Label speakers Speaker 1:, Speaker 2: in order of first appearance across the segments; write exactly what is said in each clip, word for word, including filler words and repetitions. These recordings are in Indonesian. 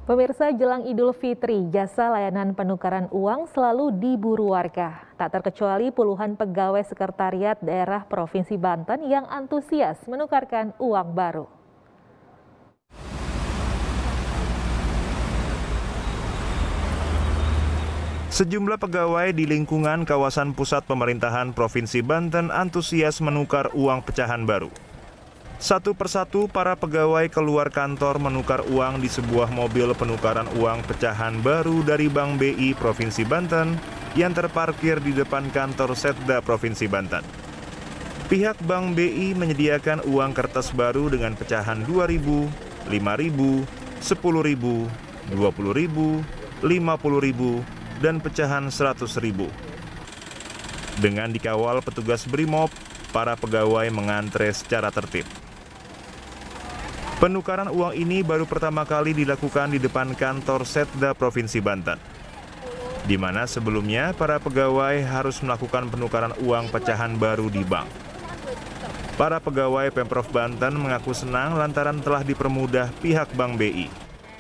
Speaker 1: Pemirsa, jelang Idul Fitri, jasa layanan penukaran uang selalu diburu warga. Tak terkecuali puluhan pegawai sekretariat daerah Provinsi Banten yang antusias menukarkan uang baru.
Speaker 2: Sejumlah pegawai di lingkungan kawasan pusat pemerintahan Provinsi Banten antusias menukar uang pecahan baru. Satu persatu para pegawai keluar kantor menukar uang di sebuah mobil penukaran uang pecahan baru dari Bank B I Provinsi Banten yang terparkir di depan kantor Setda Provinsi Banten. Pihak Bank B I menyediakan uang kertas baru dengan pecahan dua ribu, lima ribu, sepuluh ribu, dua puluh ribu, lima puluh ribu, dan pecahan seratus ribu. Dengan dikawal petugas Brimob, para pegawai mengantre secara tertib. Penukaran uang ini baru pertama kali dilakukan di depan kantor Setda Provinsi Banten, di mana sebelumnya para pegawai harus melakukan penukaran uang pecahan baru di bank. Para pegawai Pemprov Banten mengaku senang lantaran telah dipermudah pihak Bank B I.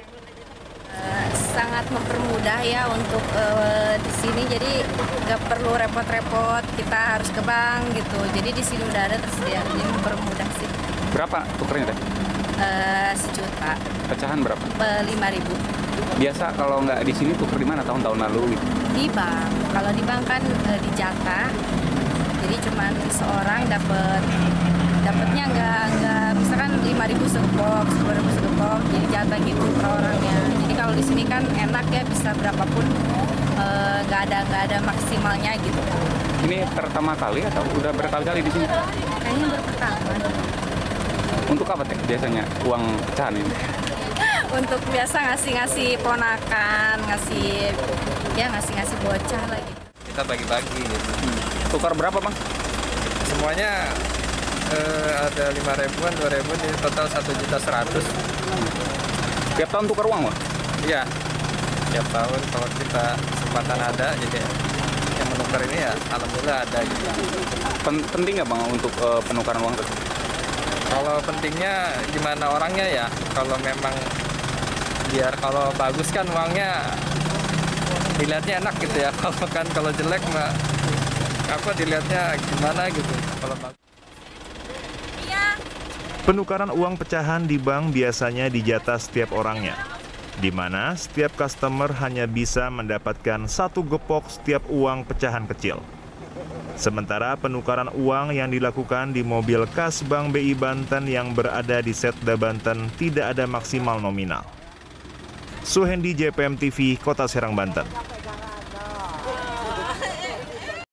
Speaker 3: Sangat mempermudah ya untuk uh, di sini, jadi nggak perlu repot-repot kita harus ke bank gitu. Jadi di sini udah ada tersedia, jadi mempermudah sih.
Speaker 4: Berapa tukernya teh?
Speaker 3: Uh, sejuta.
Speaker 4: Pecahan berapa?
Speaker 3: Lima ribu.
Speaker 4: Biasa kalau nggak di sini tuker di mana tahun-tahun lalu? Gitu?
Speaker 3: Di bank. Kalau di bank kan uh, dijatah, jadi cuma seorang dapat dapatnya nggak nggak misalkan lima ribu segepok, sepuluh ribu segepok, jadi jatah gitu per orangnya. Jadi kalau di sini kan enak ya, bisa berapapun, nggak uh, ada nggak ada maksimalnya gitu.
Speaker 4: Ini pertama kali atau udah berkali-kali di sini?
Speaker 3: Kayaknya baru pertama.
Speaker 4: Untuk apa teh biasanya uang pecahan ini?
Speaker 3: Untuk biasa ngasih-ngasih ponakan, ngasih ya ngasih-ngasih bocah lagi.
Speaker 5: Kita bagi-bagi gitu.
Speaker 4: Hmm. Tukar berapa bang?
Speaker 5: Semuanya eh, ada lima ribuan, dua ribuan, jadi total satu juta seratus.
Speaker 4: Tiap tahun tukar uang bang?
Speaker 5: Iya, tiap tahun kalau kita kesempatan ada, jadi yang menukar ini ya alhamdulillah ada gitu.
Speaker 4: Pen penting nggak bang untuk uh, penukaran uang tersebut?
Speaker 5: Kalau pentingnya gimana orangnya ya, kalau memang biar kalau bagus kan uangnya dilihatnya enak gitu ya, kalau kan kalau jelek mah apa dilihatnya gimana gitu. Kalau bagus.
Speaker 2: Penukaran uang pecahan di bank biasanya dijatah setiap orangnya, di mana setiap customer hanya bisa mendapatkan satu gepok setiap uang pecahan kecil. Sementara penukaran uang yang dilakukan di mobil kas Bank B I Banten yang berada di Setda Banten tidak ada maksimal nominal. Suhendi, J P M T V, Kota Serang, Banten.